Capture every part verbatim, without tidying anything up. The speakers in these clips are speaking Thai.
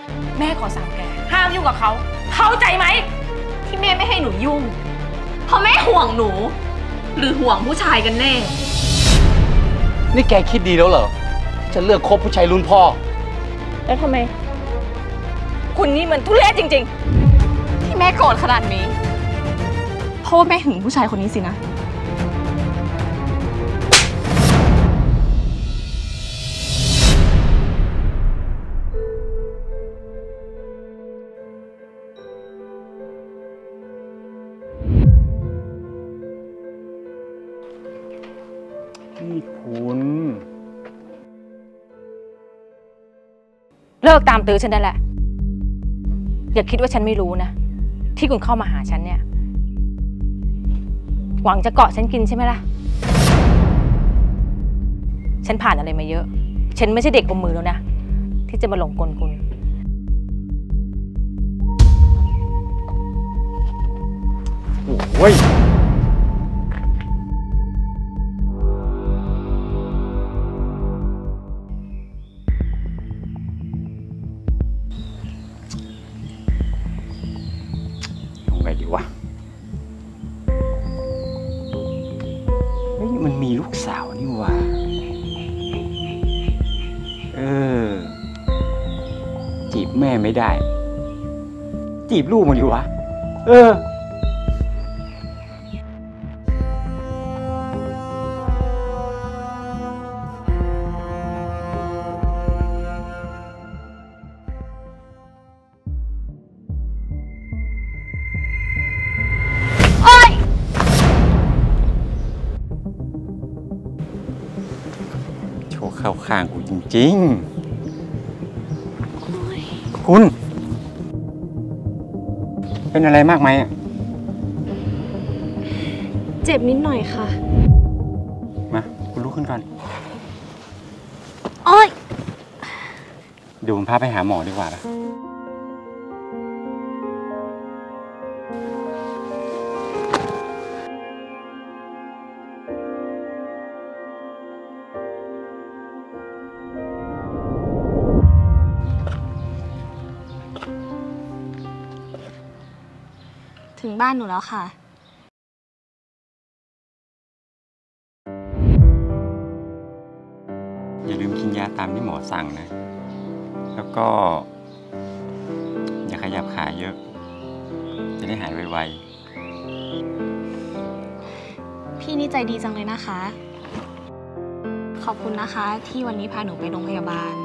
แม่ขอสั่งแกห้ามยุ่งกับเขาเข้าใจไหมที่แม่ไม่ให้หนูยุ่งเพราะแม่ห่วงหนูหรือห่วงผู้ชายกันแน่นี่แกคิดดีแล้วเหรอจะเลือกคบผู้ชายรุ่นพ่อแล้วทำไมคุณนี่มันทุเรศจริงๆที่แม่โกรธขนาดนี้เพราะว่าแม่หึงผู้ชายคนนี้สินะนี่คุณเลิกตามตื้อฉันได้แหละอย่าคิดว่าฉันไม่รู้นะที่คุณเข้ามาหาฉันเนี่ยหวังจะเกาะฉันกินใช่ไหมล่ะฉันผ่านอะไรมาเยอะฉันไม่ใช่เด็กอมมือแล้วนะที่จะมาหลงกลคุณโอ้ยไงดีวะเฮ้ยมันมีลูกสาวนี่วะเออจีบแม่ไม่ได้จีบลูกมันดีวะเออเข้าข้างกูจริงๆคุณเป็นอะไรมากไหมอ่ะเจ็บนิดหน่อยค่ะมาคุณลุกขึ้นก่อนโอ๊ยเดี๋ยวผมพาไปหาหมอดีกว่านะถึงบ้านหนูแล้วค่ะอย่าลืมกินยาตามที่หมอสั่งนะแล้วก็อย่าขยับขาเยอะจะได้หายไวๆพี่นี่ใจดีจังเลยนะคะขอบคุณนะคะที่วันนี้พาหนูไปโรงพยาบาล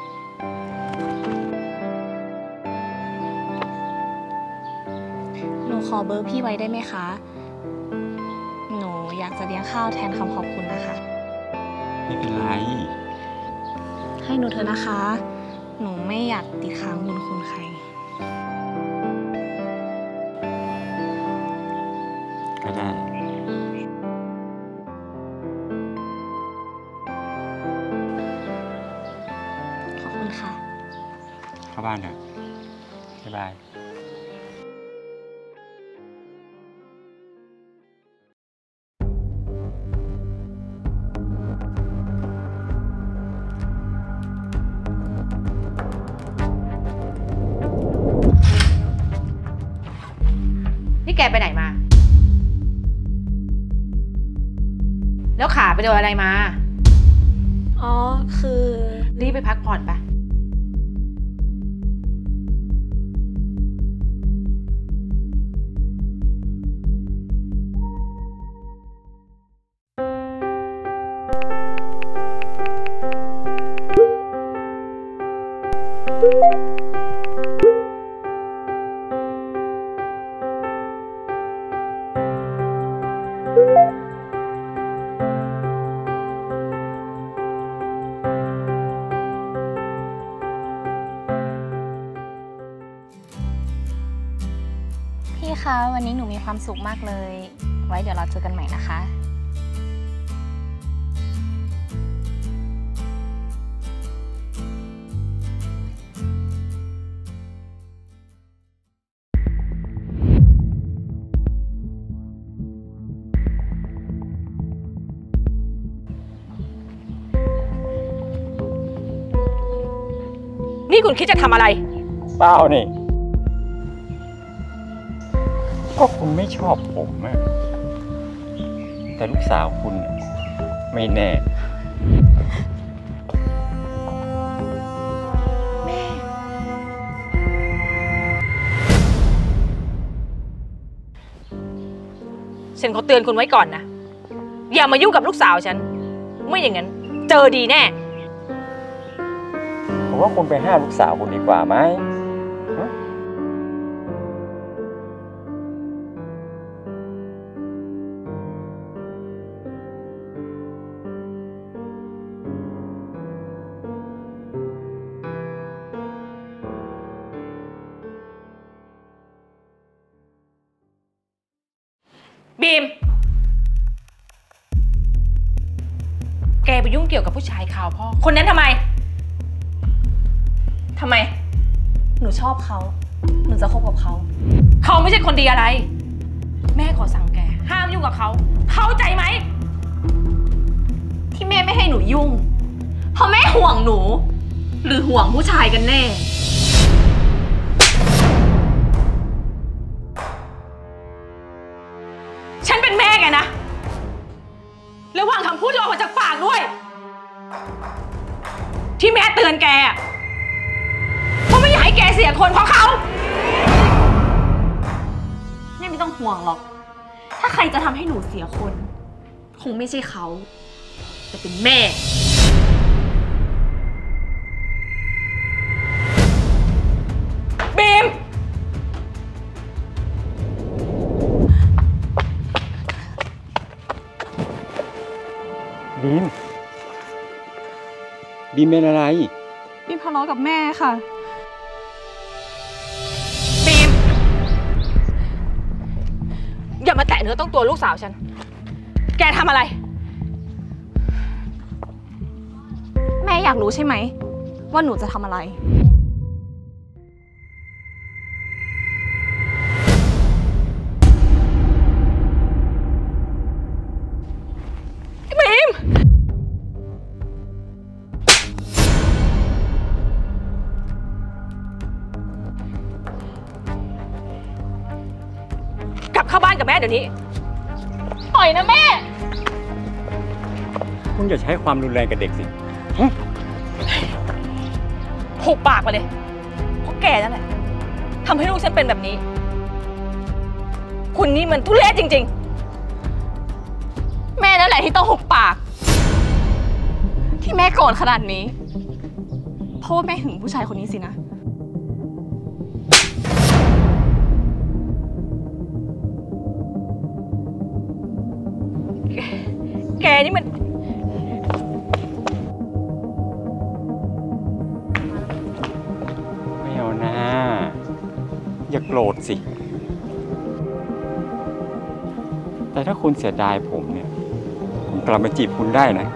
หนูขอเบอร์พี่ไว้ได้ไหมคะหนูอยากจะเลี้ยงข้าวแทนคำขอบคุณนะคะไม่เป็นไรให้หนูเถอะนะคะหนูไม่อยากติดค้างบุญคุณใครก็ได้ขอบคุณค่ะเข้าบ้านเถอะบ๊ายบายแกไปไหนมาแล้วขาไปโดนอะไรมาอ๋อคือรีบไปพักผ่อนปะพี่คะวันนี้หนูมีความสุขมากเลยไว้เดี๋ยวเราเจอกันใหม่นะคะนี่คุณคิดจะทำอะไรเปล่านี่ก็คุณไม่ชอบผมอะแต่ลูกสาวคุณไม่แน่ฉันขอเตือนคุณไว้ก่อนนะอย่ามายุ่งกับลูกสาวฉันไม่อย่างนั้นเจอดีแน่ผมว่าคุณไปห้ามลูกสาวคุณดีกว่าไหมบีมแกไปยุ่งเกี่ยวกับผู้ชายข่าวพ่อคนนั้นทำไมทำไมหนูชอบเขาหนูจะคบกับเขาเขาไม่ใช่คนดีอะไรแม่ขอสั่งแกห้ามยุ่งกับเขาเข้าใจไหมที่แม่ไม่ให้หนูยุ่งเพราะแม่ห่วงหนูหรือห่วงผู้ชายกันแน่ฉันเป็นแม่แกนะระวังคำพูดออกมาจากปากด้วยที่แม่เตือนแกเพราะไม่อยากให้แกเสียคนเพราะเขาแม่ไม่ต้องห่วงหรอกถ้าใครจะทำให้หนูเสียคนคงไม่ใช่เขาแต่เป็นแม่บีมบีมบีมเป็นอะไรบีมทะเลาะกับแม่ค่ะบีมอย่ามาแตะเนื้อต้องตัวลูกสาวฉันแกทำอะไรแม่อยากรู้ใช่ไหมว่าหนูจะทำอะไรบีมกลับเข้าบ้านกับแม่เดี๋ยวนี้ปล่อยนะแม่คุณอย่าใช้ความรุนแรงกับเด็กสิหุบปากไปเลยเพราะแกนั่นแหละทำให้ลูกฉันเป็นแบบนี้คุณนี่มันทุเรศจริงๆแม่นั่นแหละที่ต้องหุบปากที่แม่โกรธขนาดนี้เพราะว่าแม่หึงผู้ชายคนนี้สินะแกนี่มันไม่เอานะอย่าโกรธสิแต่ถ้าคุณเสียดายผมเนี่ยผมกลับมาจีบคุณได้นะ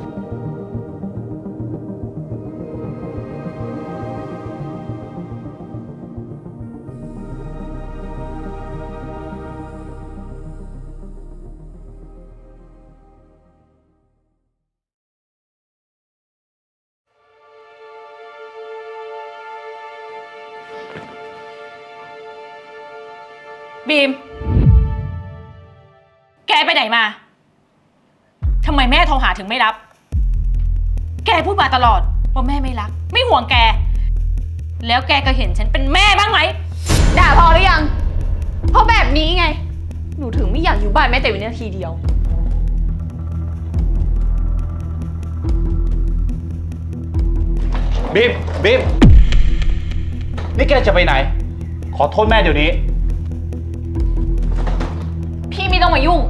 บีมแกไปไหนมาทำไมแม่โทรหาถึงไม่รับแกพูดมาตลอดว่าแม่ไม่รักไม่ห่วงแกแล้วแกก็เห็นฉันเป็นแม่บ้างไหมด่าพอหรือยังเพราะแบบนี้ไงหนูถึงไม่อยากอยู่บ้านแม้แต่วินาทีเดียวบีมบีมนี่แกจะไปไหนขอโทษแม่เดี๋ยวนี้พี่ไม่ต้องมายุ่ง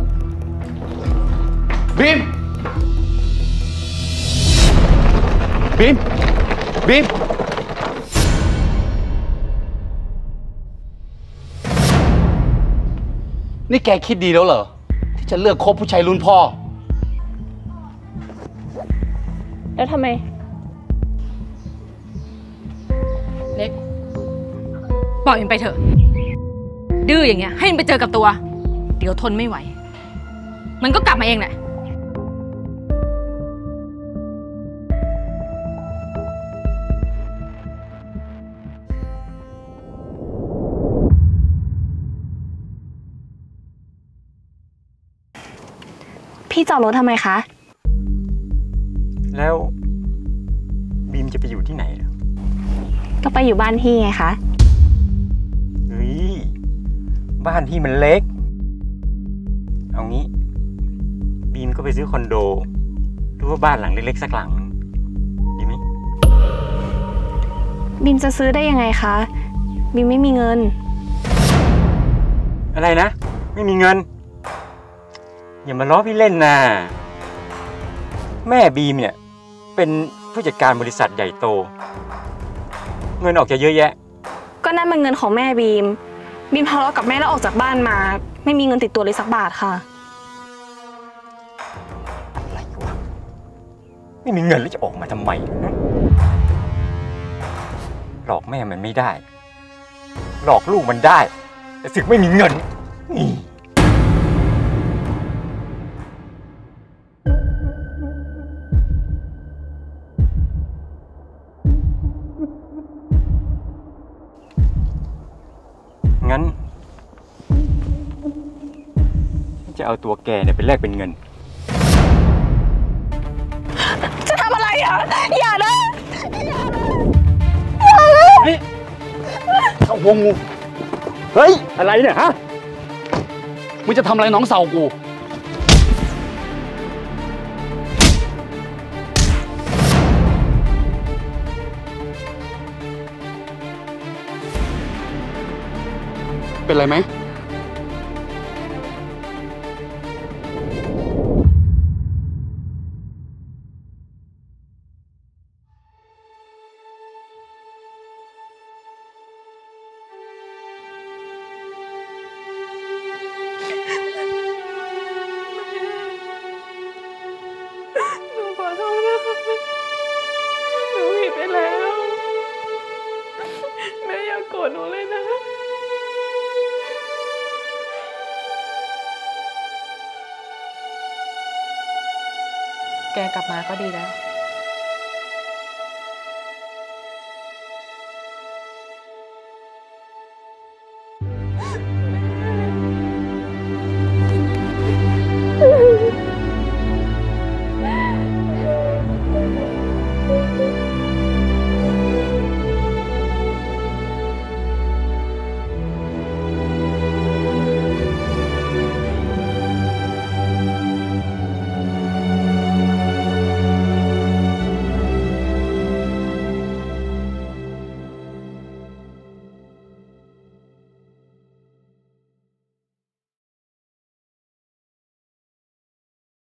บีมบีมบีมนี่แกคิดดีแล้วเหรอที่จะเลือกคบผู้ชายรุ่นพ่อแล้วทำไมเล็กปล่อยมันไปเถอะดื้ออย่างเงี้ยให้มันไปเจอกับตัวเดี๋ยวทนไม่ไหวมันก็กลับมาเองแหละที่จอดรถทำไมคะแล้วบีมจะไปอยู่ที่ไหนล่ะก็ไปอยู่บ้านพี่ไงคะเฮ้ย บ้านพี่มันเล็ก เอางี้ บีมก็ไปซื้อคอนโด หรือว่าบ้านหลังเล็กๆสักหลัง ดีไหมบิมจะซื้อได้ยังไงคะ บิมไม่มีเงินอะไรนะ ไม่มีเงิน อย่ามาล้อพี่เล่นนะแม่บีมเนี่ย เป็นผู้จัดการบริษัทใหญ่โต เงินออกจะเยอะแยะก็นั่นเป็นเงินของแม่บีม บิมทะเลาะกับแม่แล้วออกจากบ้านมา ไม่มีเงินติดตัวเลยสักบาทค่ะอะไรวะไม่มีเงินแล้วจะออกมาทำไมนะหลอกแม่มันไม่ได้ หลอกลูกมันได้ แต่สึกไม่มีเงินนี่งั้นจะเอาตัวแกเนี่ยไปแลกเป็นเงินจะทำอะไรอ่ะ อย่านะนี่เข้าหัวงูเฮ้ย อะไรเนี่ยฮะมึงจะทำอะไรน้องสาวกู เป็นไรไหมหนูขอโทษนะคะหนูผิดไปแล้ว แม่อย่าโกรธหนูเลยนะ แกกลับมาก็ดีแล้ว